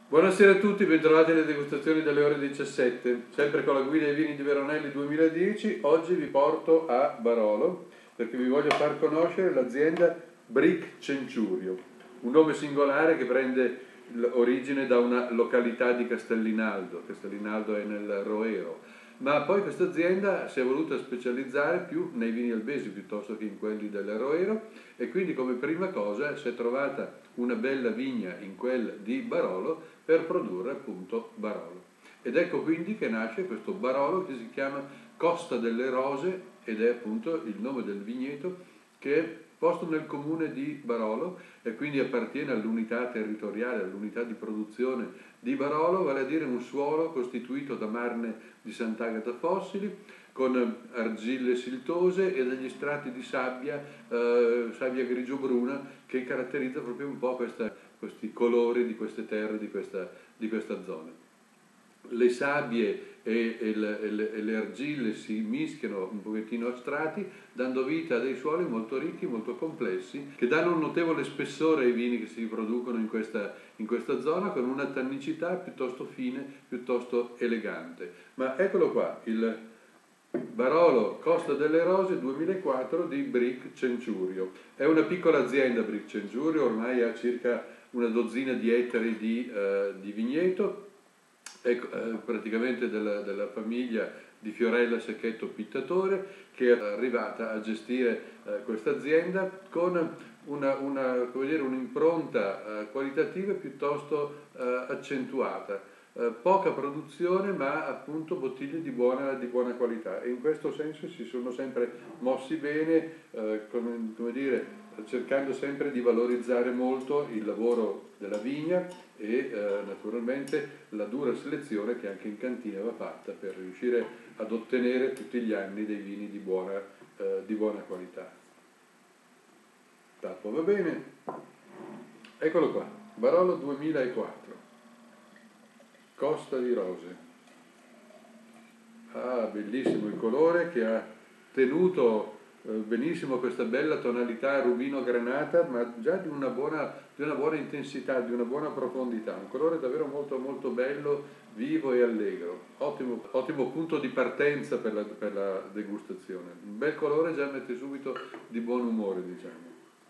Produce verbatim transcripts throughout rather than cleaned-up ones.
Buonasera a tutti, bentrovati alle degustazioni delle ore diciassette, sempre con la guida ai vini di Veronelli duemiladieci. Oggi vi porto a Barolo perché vi voglio far conoscere l'azienda Brick Cenciurio, un nome singolare che prende origine da una località di Castellinaldo. Castellinaldo è nel Roero, ma poi questa azienda si è voluta specializzare più nei vini albesi piuttosto che in quelli del Roero, e quindi come prima cosa si è trovata una bella vigna in quel di Barolo per produrre appunto Barolo. Ed ecco quindi che nasce questo Barolo che si chiama Costa delle Rose, ed è appunto il nome del vigneto, che è posto nel comune di Barolo e quindi appartiene all'unità territoriale, all'unità di produzione di Barolo, vale a dire un suolo costituito da marne di Sant'Agata fossili, con argille siltose e degli strati di sabbia, eh, sabbia grigio-bruna, che caratterizza proprio un po' questa, questi colori di queste terre, di questa, di questa zona. Le sabbie e, e, le, e, le, e le argille si mischiano un pochettino a strati, dando vita a dei suoli molto ricchi, molto complessi, che danno un notevole spessore ai vini che si producono in questa, in questa zona, con una tannicità piuttosto fine, piuttosto elegante. Ma eccolo qua, il Barolo Costa delle Rose duemilaquattro di Brick Cenciurio. È una piccola azienda Brick Cenciurio, ormai ha circa una dozzina di ettari di, uh, di vigneto, è uh, praticamente della, della famiglia di Fiorella Secchetto Pittatore, che è arrivata a gestire uh, questa azienda con una, una, come dire, un'impronta uh, qualitativa piuttosto uh, accentuata. Eh, poca produzione, ma appunto bottiglie di buona, di buona qualità, e in questo senso si sono sempre mossi bene, eh, come, come dire, cercando sempre di valorizzare molto il lavoro della vigna e eh, naturalmente la dura selezione che anche in cantina va fatta per riuscire ad ottenere tutti gli anni dei vini di buona, eh, di buona qualità. Tappo va bene, eccolo qua, Barolo duemilaquattro. Costa di Rose. Ah, bellissimo il colore, che ha tenuto eh, benissimo questa bella tonalità rubino granata, ma già di una buona, di una buona intensità, di una buona profondità. Un colore davvero molto molto bello, vivo e allegro. Ottimo, ottimo punto di partenza per la, per la degustazione. Un bel colore già mette subito di buon umore, diciamo.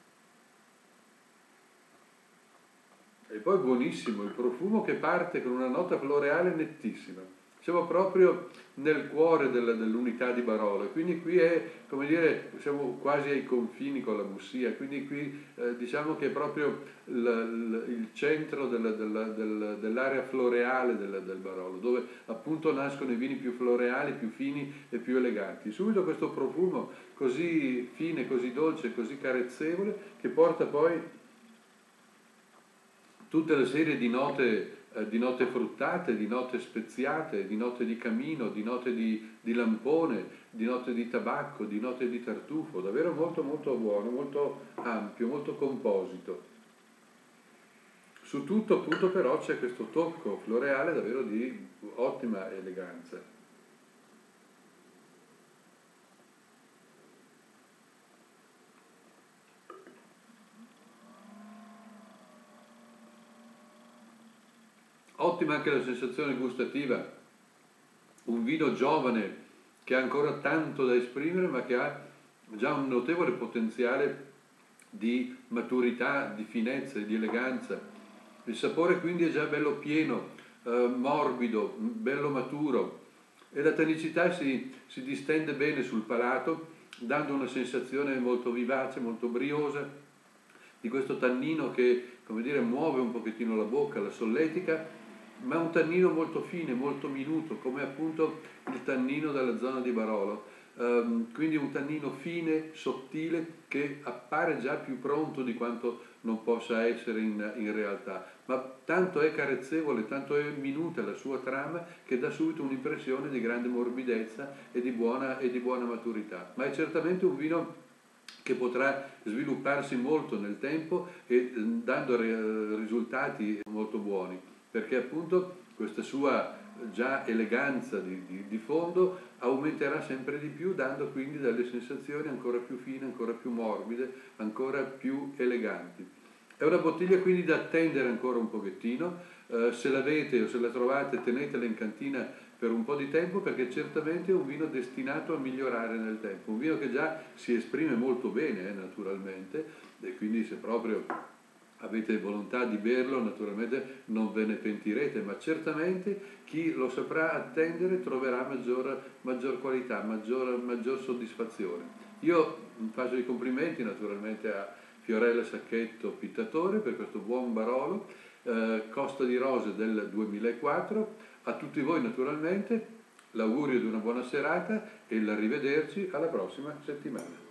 E poi buonissimo il profumo, che parte con una nota floreale nettissima. Siamo proprio nel cuore del, dell'unità di Barolo, e quindi qui è, come dire, siamo quasi ai confini con la Bussia, quindi qui eh, diciamo che è proprio l, l, il centro del, del, del, dell'area floreale del, del Barolo, dove appunto nascono i vini più floreali, più fini e più eleganti. Subito questo profumo così fine, così dolce, così carezzevole, che porta poi tutta una serie di note, eh, di note fruttate, di note speziate, di note di camino, di note di, di lampone, di note di tabacco, di note di tartufo, davvero molto molto buono, molto ampio, molto composito. Su tutto appunto però c'è questo tocco floreale davvero di ottima eleganza. Ottima anche la sensazione gustativa, un vino giovane che ha ancora tanto da esprimere, ma che ha già un notevole potenziale di maturità, di finezza e di eleganza. Il sapore quindi è già bello pieno, eh, morbido, bello maturo, e la tannicità si, si distende bene sul palato, dando una sensazione molto vivace, molto briosa, di questo tannino che, come dire, muove un pochettino la bocca, la solletica, ma è un tannino molto fine, molto minuto, come appunto il tannino della zona di Barolo. Um, quindi un tannino fine, sottile, che appare già più pronto di quanto non possa essere in, in realtà, ma tanto è carezzevole, tanto è minuta la sua trama, che dà subito un'impressione di grande morbidezza e di buona, e di buona maturità. Ma è certamente un vino che potrà svilupparsi molto nel tempo e dando re, risultati molto buoni, perché appunto questa sua già eleganza di, di, di fondo aumenterà sempre di più, dando quindi delle sensazioni ancora più fine, ancora più morbide, ancora più eleganti. È una bottiglia quindi da attendere ancora un pochettino, eh, se l'avete o se la trovate tenetela in cantina per un po' di tempo, perché certamente è un vino destinato a migliorare nel tempo, un vino che già si esprime molto bene eh, naturalmente, e quindi se proprio avete volontà di berlo naturalmente non ve ne pentirete, ma certamente chi lo saprà attendere troverà maggior, maggior qualità, maggior, maggior soddisfazione. Io faccio i complimenti naturalmente a Fiorella Sacchetto Pittatore per questo buon Barolo, eh, Costa di Rose del duemilaquattro. A tutti voi naturalmente l'augurio di una buona serata e l'arrivederci alla prossima settimana.